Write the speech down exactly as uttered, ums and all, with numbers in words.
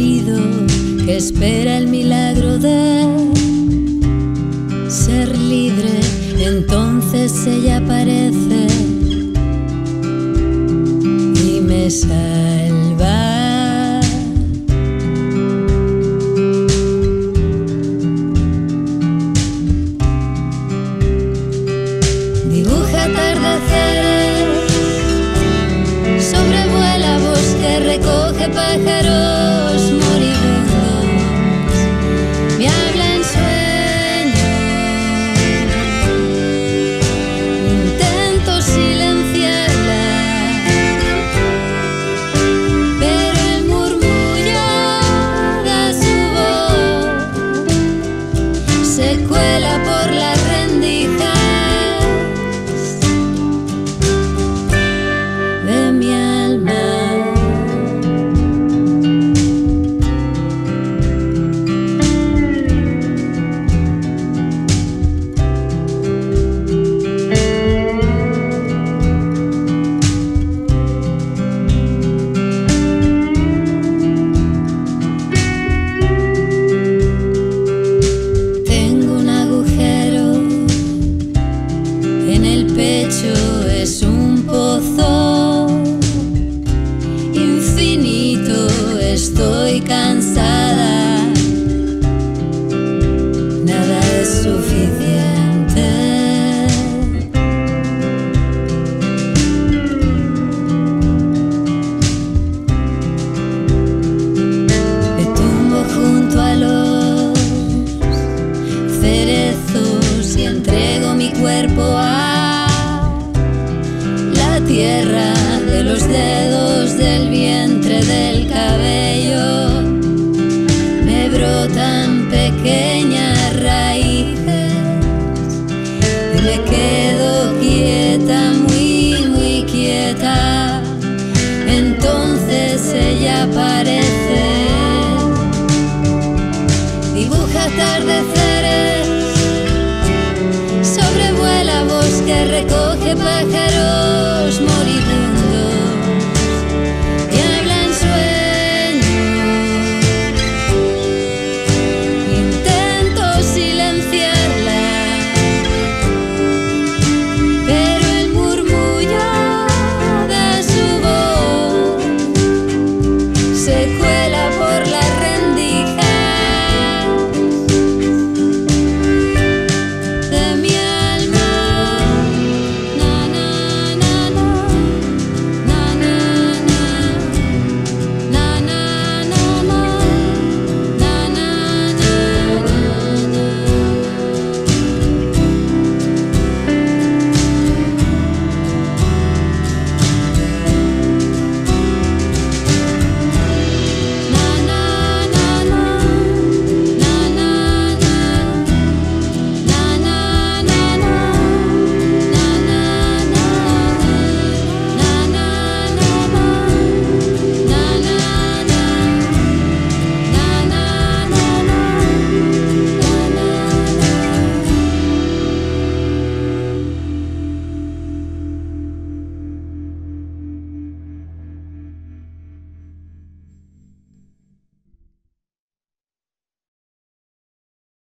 herido que espera el milagro de ser libre. Entonces ella aparece y me salva. Dibuja atardeceres, sobrevuela bosque, recoge pájaros moribundos, me habla en sueños. Intento silenciarla, pero el murmullo de su voz se cuela por las rendijas de mi alma. Tengo un agujero en el pecho, es un pozo infinito. Estoy cansada